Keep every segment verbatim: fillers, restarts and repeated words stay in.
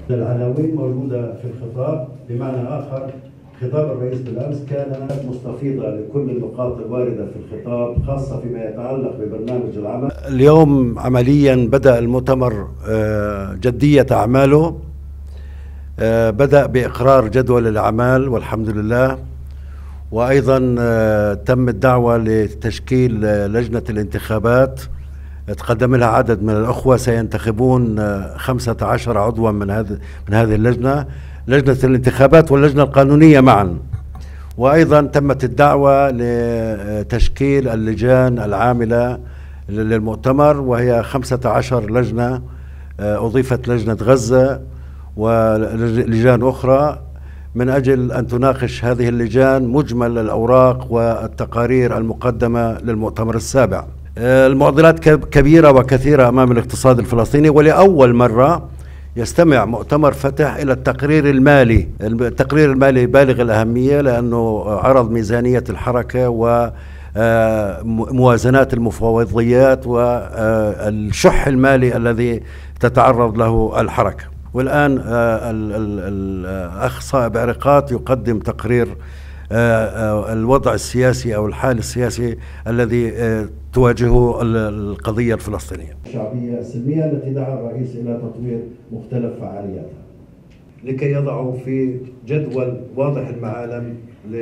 العناوين موجودة في الخطاب، بمعنى آخر خطاب الرئيس بالأمس كان مستفيضة لكل النقاط الواردة في الخطاب، خاصة فيما يتعلق ببرنامج العمل. اليوم عمليا بدأ المؤتمر جدية أعماله، بدأ بإقرار جدول الأعمال والحمد لله، وأيضا تم الدعوة لتشكيل لجنة الانتخابات. تقدم لها عدد من الأخوة سينتخبون خمسة عشر عضوا من هذه من هذه اللجنة، لجنة الانتخابات واللجنة القانونية معا. وأيضا تمت الدعوة لتشكيل اللجان العاملة للمؤتمر، وهي خمسة عشر لجنة، أضيفت لجنة غزة ولجان أخرى من أجل أن تناقش هذه اللجان مجمل الأوراق والتقارير المقدمة للمؤتمر السابع. المعضلات كبيرة وكثيرة أمام الاقتصاد الفلسطيني، ولأول مرة يستمع مؤتمر فتح إلى التقرير المالي. التقرير المالي بالغ الأهمية لأنه عرض ميزانية الحركة وموازنات المفوضيات والشح المالي الذي تتعرض له الحركة. والآن الأخ صائب عريقات يقدم تقرير الوضع السياسي أو الحال السياسي الذي تواجهه القضية الفلسطينية الشعبية السلمية التي دعا الرئيس إلى تطوير مختلف فعالياتها لكي يضعوا في جدول واضح المعالم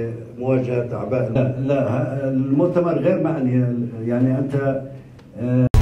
لمواجهة أعباء. لا, لا المؤتمر غير معني، يعني أنت